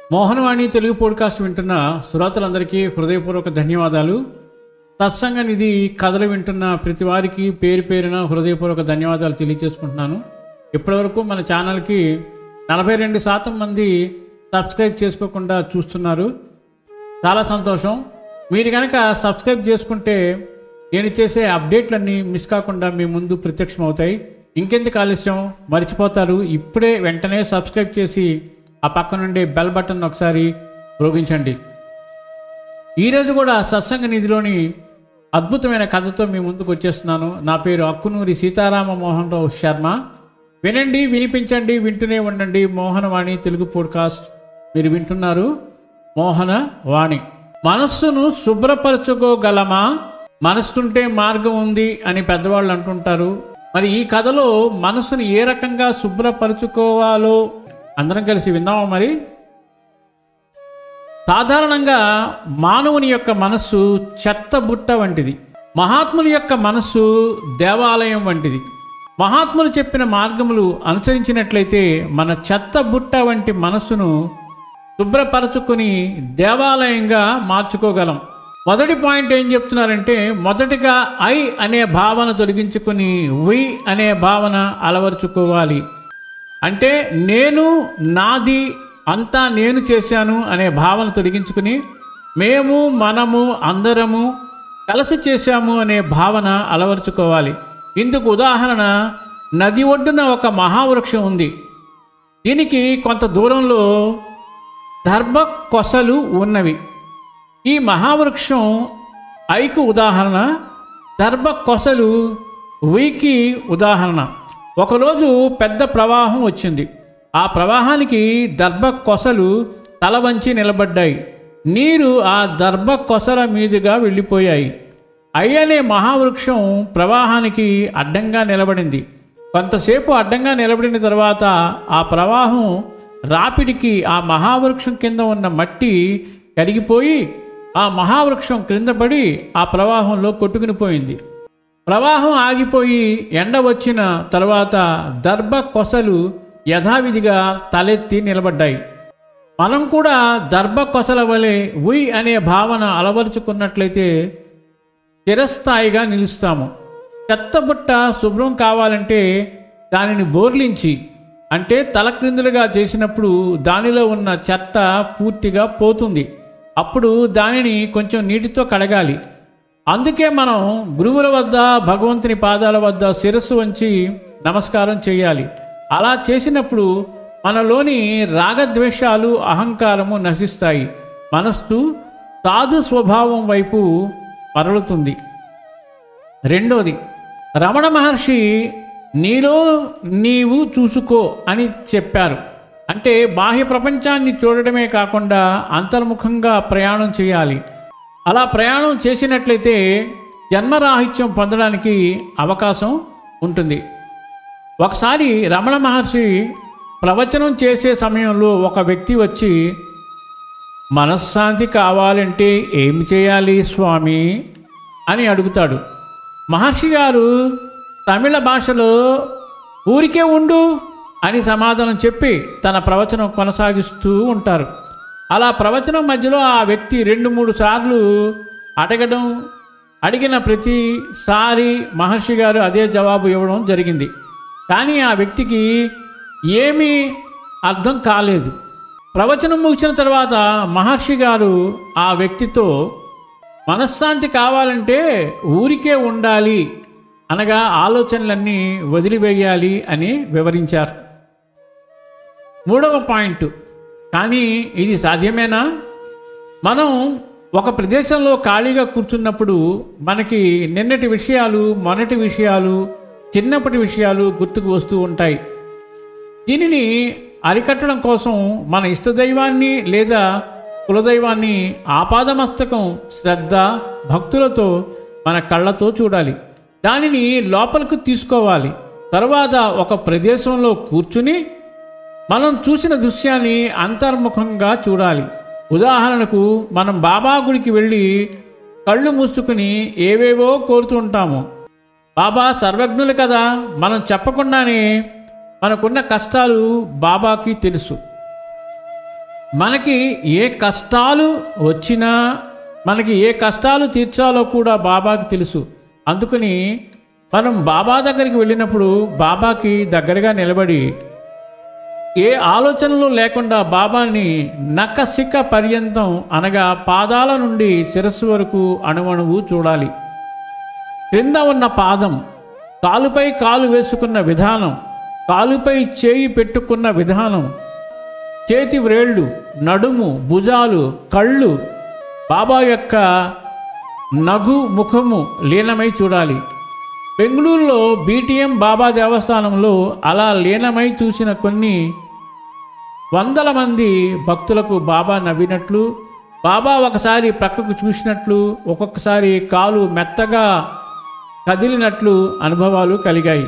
Mohanavani Telugu podcast వింటున్న శ్రోతలందరికీ హృదయపూర్వక ధన్యవాదాలు. సత్సంగ నిధి కథలు వింటున్న ప్రతి వారికి పేరు పేరున హృదయపూర్వక ధన్యవాదాలు తెలియజేసుకుంటున్నాను. ఇప్పటివరకు మన ఛానల్కి 42% మంది సబ్స్క్రైబ్ చేసుకోకుండా చూస్తున్నారు. చాలా సంతోషం. మీరు కనుక సబ్స్క్రైబ్ చేసుకుంటే నేను చేసే అప్డేట్లన్నీ మిస్ కాకుండా మీ ముందు ప్రత్యక్షం అవుతాయి. ఇంకెందుకు ఆలస్యం, మర్చిపోతారు. ఇప్పుడే వెంటనే సబ్స్క్రైబ్ చేసి ఆ పక్క నుండి బెల్ బటన్ ఒకసారి మ్రోగించండి. ఈరోజు కూడా సత్సంగ నిధిలోని అద్భుతమైన కథతో మీ ముందుకు వచ్చేస్తున్నాను. నా పేరు అక్కునూరి సీతారామ మోహన్ రావు శర్మ. వినండి, వినిపించండి, వింటూనే ఉండండి. మోహనవాణి తెలుగు పోడ్కాస్ట్ మీరు వింటున్నారు. మోహనవాణి. మనస్సును శుభ్రపరచుకోగలమా? మనస్సుంటే మార్గం ఉంది అని పెద్దవాళ్ళు అంటుంటారు. మరి ఈ కథలో మనస్సును ఏ రకంగా శుభ్రపరచుకోవాలో అందరం కలిసి విందామా? మరి సాధారణంగా మానవుని యొక్క మనస్సు చెత్త బుట్ట వంటిది. మహాత్ముల యొక్క మనస్సు దేవాలయం వంటిది. మహాత్ములు చెప్పిన మార్గములు అనుసరించినట్లయితే మన చెత్త బుట్ట వంటి మనస్సును శుభ్రపరచుకుని దేవాలయంగా మార్చుకోగలం. మొదటి పాయింట్ ఏం చెప్తున్నారంటే, మొదటిగా ఐ అనే భావన తొలగించుకుని వి అనే భావన అలవర్చుకోవాలి. అంటే నేను, నాది, అంతా నేను చేశాను అనే భావన తొలగించుకుని మేము, మనము, అందరము కలిసి చేశాము అనే భావన అలవర్చుకోవాలి. ఇందుకు ఉదాహరణ, నది ఒడ్డున ఒక మహావృక్షం ఉంది. దీనికి కొంత దూరంలో దర్భ కొసలు ఉన్నవి. ఈ మహావృక్షం ఐకు ఉదాహరణ, దర్భ కొసలు వీకి ఉదాహరణ. ఒకరోజు పెద్ద ప్రవాహం వచ్చింది. ఆ ప్రవాహానికి దర్భ కొసలు తల వంచి నిలబడ్డాయి. నీరు ఆ దర్భ కొసల మీదుగా వెళ్ళిపోయాయి. ఐ అనే మహావృక్షం ప్రవాహానికి అడ్డంగా నిలబడింది. కొంతసేపు అడ్డంగా నిలబడిన తర్వాత ఆ ప్రవాహం రాపిడికి ఆ మహావృక్షం కింద ఉన్న మట్టి కరిగిపోయి ఆ మహావృక్షం క్రింద పడి ఆ ప్రవాహంలో కొట్టుకుని పోయింది. ప్రవాహం ఆగిపోయి ఎండ వచ్చిన తర్వాత దర్భ కొసలు యథావిధిగా తలెత్తి నిలబడ్డాయి. మనం కూడా దర్భ కొసల వలె ఉయ్ అనే భావన అలవరుచుకున్నట్లయితే స్థిరస్థాయిగా నిలుస్తాము. చెత్తబుట్ట శుభ్రం కావాలంటే దానిని బోర్లించి, అంటే తలక్రిందులుగా చేసినప్పుడు దానిలో ఉన్న చెత్త పూర్తిగా పోతుంది. అప్పుడు దానిని కొంచెం నీటితో కడగాలి. అందుకే మనం గురువుల వద్ద, భగవంతుని పాదాల వద్ద శిరస్సు వంచి నమస్కారం చేయాలి. అలా చేసినప్పుడు మనలోని రాగద్వేషాలు, అహంకారము నశిస్తాయి. మనస్సు సాధు స్వభావం వైపు మరలుతుంది. రెండోది, రమణ మహర్షి నీలో నీవు చూసుకో అని చెప్పారు. అంటే బాహ్య ప్రపంచాన్ని చూడడమే కాకుండా అంతర్ముఖంగా ప్రయాణం చేయాలి. అలా ప్రయాణం చేసినట్లయితే జన్మరాహిత్యం పొందడానికి అవకాశం ఉంటుంది. ఒకసారి రమణ మహర్షి ప్రవచనం చేసే సమయంలో ఒక వ్యక్తి వచ్చి, మనశ్శాంతి కావాలంటే ఏమి చేయాలి స్వామి అని అడుగుతాడు. మహర్షి గారు తమిళ భాషలో ఊరికే ఉండు అని సమాధానం చెప్పి తన ప్రవచనం కొనసాగిస్తూ ఉంటారు. అలా ప్రవచనం మధ్యలో ఆ వ్యక్తి 2-3 సార్లు అడిగిన ప్రతిసారి మహర్షి గారు అదే జవాబు ఇవ్వడం జరిగింది. కానీ ఆ వ్యక్తికి ఏమీ అర్థం కాలేదు. ప్రవచనం ముగిసిన తర్వాత మహర్షి గారు ఆ వ్యక్తితో, మనశ్శాంతి కావాలంటే ఊరికే ఉండాలి, అనగా ఆలోచనలన్నీ వదిలివేయాలి అని వివరించారు. మూడవ పాయింట్, కానీ ఇది సాధ్యమేనా? మనం ఒక ప్రదేశంలో ఖాళీగా కూర్చున్నప్పుడు మనకి నిన్నటి విషయాలు, మొన్నటి విషయాలు, చిన్నప్పటి విషయాలు గుర్తుకు వస్తూ ఉంటాయి. దీనిని అరికట్టడం కోసం మన ఇష్టదైవాన్ని లేదా కులదైవాన్ని ఆపాదమస్తకం శ్రద్ధ, భక్తులతో మన కళ్ళతో చూడాలి. దానిని లోపలికి తీసుకోవాలి. తర్వాత ఒక ప్రదేశంలో కూర్చుని మనం చూసిన దృశ్యాన్ని అంతర్ముఖంగా చూడాలి. ఉదాహరణకు, మనం బాబా గుడికి వెళ్ళి కళ్ళు మూసుకుని ఏవేవో కోరుతూ ఉంటాము. బాబా సర్వజ్ఞులు కదా, మనం చెప్పకుండానే మనకున్న కష్టాలు బాబాకి తెలుసు. మనకి ఏ కష్టాలు వచ్చినా, మనకి ఏ కష్టాలు తీర్చాలో కూడా బాబాకి తెలుసు. అందుకని మనం బాబా దగ్గరికి వెళ్ళినప్పుడు బాబాకి దగ్గరగా నిలబడి ఏ ఆలోచనలు లేకుండా బాబాని నఖశిఖ పర్యంతం అనగా పాదాల నుండి శిరస్సు వరకు అణువణువు చూడాలి. క్రింద ఉన్న పాదం, కాలుపై కాలు వేసుకున్న విధానం, కాలుపై చేయి పెట్టుకున్న విధానం, చేతి వ్రేళ్ళు, నడుము, భుజాలు, కళ్ళు బాబా యొక్క నగు ముఖము లీనమై చూడాలి. బెంగళూరులో బీటీఎం బాబా దేవస్థానంలో అలా లీనమై చూసిన కొన్ని వందల మంది భక్తులకు బాబా నవ్వినట్లు, బాబా ఒకసారి ప్రక్కకు చూసినట్లు, ఒక్కొక్కసారి కాలు మెత్తగా కదిలినట్లు అనుభవాలు కలిగాయి.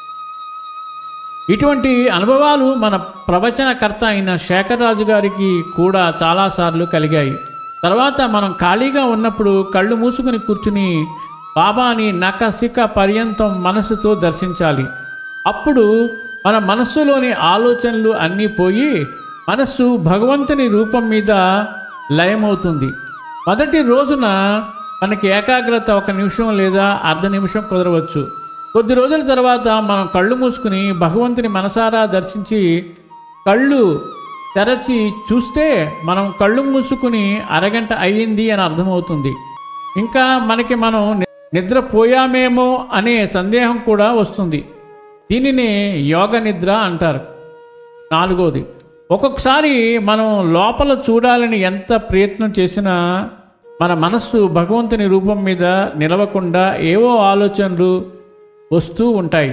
ఇటువంటి అనుభవాలు మన ప్రవచనకర్త అయిన శేఖర్ రాజు గారికి కూడా చాలాసార్లు కలిగాయి. తర్వాత మనం ఖాళీగా ఉన్నప్పుడు కళ్ళు మూసుకుని కూర్చుని బాబాని నఖశిఖ పర్యంతం మనసుతో దర్శించాలి. అప్పుడు మన మనస్సులోని ఆలోచనలు అన్నీ పోయి మనస్సు భగవంతుని రూపం మీద లయమవుతుంది. మొదటి రోజున మనకి ఏకాగ్రత 1 నిమిషం లేదా అర్ధ నిమిషం కుదరవచ్చు. కొద్ది రోజుల తర్వాత మనం కళ్ళు మూసుకుని భగవంతుని మనసారా దర్శించి కళ్ళు తెరచి చూస్తే మనం కళ్ళు మూసుకుని అరగంట అయ్యింది అని అర్థమవుతుంది. ఇంకా మనం నిద్రపోయామేమో అనే సందేహం కూడా వస్తుంది. దీనినే యోగ నిద్ర అంటారు. 4వది, ఒక్కొక్కసారి మనం లోపల చూడాలని ఎంత ప్రయత్నం చేసినా మన మనస్సు భగవంతుని రూపం మీద నిలవకుండా ఏవో ఆలోచనలు వస్తూ ఉంటాయి.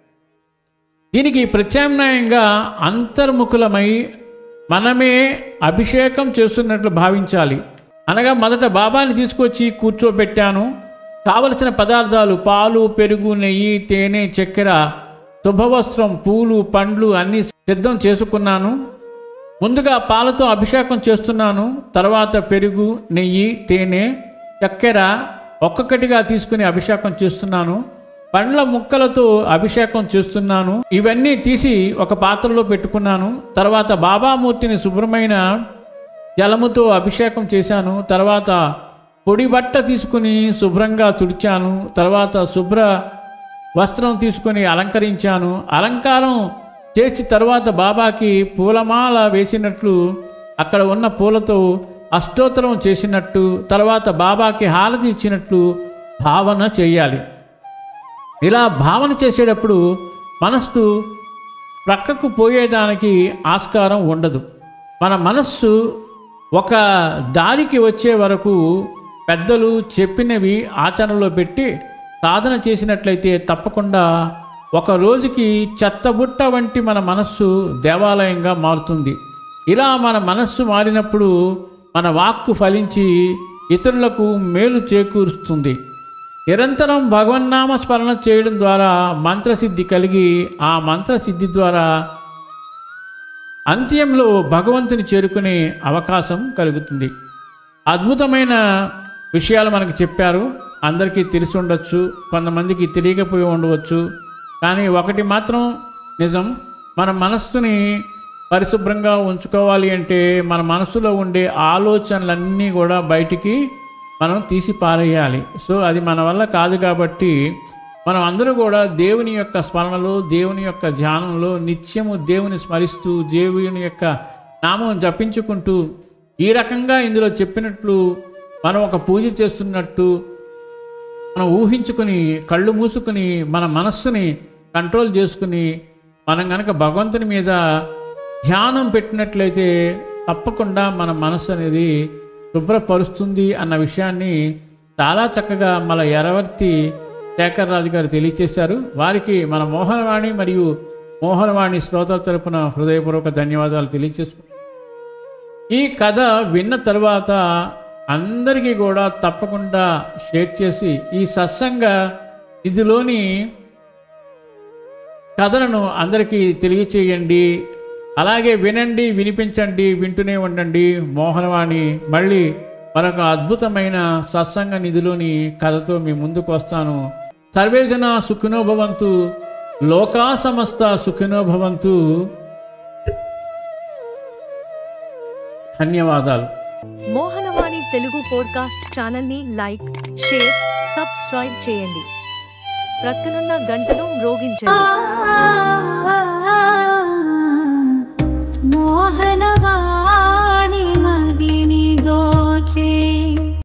దీనికి ప్రత్యామ్నాయంగా అంతర్ముఖులమై మనమే అభిషేకం చేస్తున్నట్లు భావించాలి. అనగా మొదట బాబాని తీసుకొచ్చి కూర్చోబెట్టాను, కావలసిన పదార్థాలు పాలు, పెరుగు, నెయ్యి, తేనె, చక్కెర, శుభవస్త్రం, పూలు, పండ్లు అన్నీ సిద్ధం చేసుకున్నాను. ముందుగా పాలతో అభిషేకం చేస్తున్నాను, తర్వాత పెరుగు, నెయ్యి, తేనె, చక్కెర ఒక్కొక్కటిగా తీసుకుని అభిషేకం చేస్తున్నాను, పండ్ల ముక్కలతో అభిషేకం చేస్తున్నాను. ఇవన్నీ తీసి ఒక పాత్రలో పెట్టుకున్నాను. తర్వాత బాబామూర్తిని శుభ్రమైన జలముతో అభిషేకం చేశాను. తర్వాత పొడి బట్ట తీసుకుని శుభ్రంగా తుడిచాను. తర్వాత శుభ్ర వస్త్రం తీసుకొని అలంకరించాను. అలంకారం చేసి తర్వాత బాబాకి పూలమాల వేసినట్లు, అక్కడ ఉన్న పూలతో అష్టోత్తరం చేసినట్టు, తర్వాత బాబాకి హారతి ఇచ్చినట్లు భావన చేయాలి. ఇలా భావన చేసేటప్పుడు మనస్సు ప్రక్కకు పోయేదానికి ఆస్కారం ఉండదు. మన మనస్సు ఒక దారికి వచ్చే వరకు పెద్దలు చెప్పినవి ఆచరణలో పెట్టి సాధన చేసినట్లయితే తప్పకుండా ఒక రోజుకి చెత్తబుట్ట వంటి మన మనస్సు దేవాలయంగా మారుతుంది. ఇలా మన మనస్సు మారినప్పుడు మన వాక్కు ఫలించి ఇతరులకు మేలు చేకూరుస్తుంది. నిరంతరం భగవన్నామ స్మరణ చేయడం ద్వారా మంత్రసిద్ధి కలిగి ఆ మంత్రసిద్ధి ద్వారా అంత్యంలో భగవంతుని చేరుకునే అవకాశం కలుగుతుంది. అద్భుతమైన విషయాలు మనకు చెప్పారు. అందరికీ తెలిసి ఉండొచ్చు, కొంతమందికి తెలియకపోయి ఉండవచ్చు. కానీ ఒకటి మాత్రం నిజం, మన మనస్సుని పరిశుభ్రంగా ఉంచుకోవాలి అంటే మన మనసులో ఉండే ఆలోచనలన్నీ కూడా బయటికి మనం తీసి పారేయాలి. సో అది మన వల్ల కాదు. కాబట్టి మనం అందరూ కూడా దేవుని యొక్క స్మరణలో, దేవుని యొక్క ధ్యానంలో నిత్యము దేవుని స్మరిస్తూ దేవుని యొక్క నామం జపించుకుంటూ ఈ రకంగా ఇందులో చెప్పినట్లు మనం ఒక పూజ చేస్తున్నట్టు మనం ఊహించుకుని కళ్ళు మూసుకుని మన మనస్సుని కంట్రోల్ చేసుకుని మనం కనుక భగవంతుని మీద ధ్యానం పెట్టినట్లయితే తప్పకుండా మన మనస్సు అనేది శుభ్రపరుస్తుంది అన్న విషయాన్ని చాలా చక్కగా మన ఎరవర్తి శేఖర్ రాజు గారు తెలియచేశారు. వారికి మన మోహనవాణి మరియు మోహనవాణి శ్రోతల తరపున హృదయపూర్వక ధన్యవాదాలు తెలియచేసుకుంటాం. ఈ కథ విన్న తర్వాత అందరికీ కూడా తప్పకుండా షేర్ చేసి ఈ సత్సంగ ఇదిలోని కథలను అందరికీ తెలియచేయండి. అలాగే వినండి, వినిపించండి, వింటూనే ఉండండి. మోహనవాణి మళ్ళీ మరొక అద్భుతమైన సత్సంగ నిధిలోని కథతో మీ ముందుకు వస్తాను. సర్వేజన సుఖినో భవంతు, లోకా సమస్త సుఖినో భవంతు. ధన్యవాదాలు. మోహనవాణి తెలుగు పోడ్కాస్ట్ ఛానల్ని లైక్, షేర్, సబ్స్క్రైబ్ చేయండి. ప్రక్కనున్న గంటను మ్రోగించండి.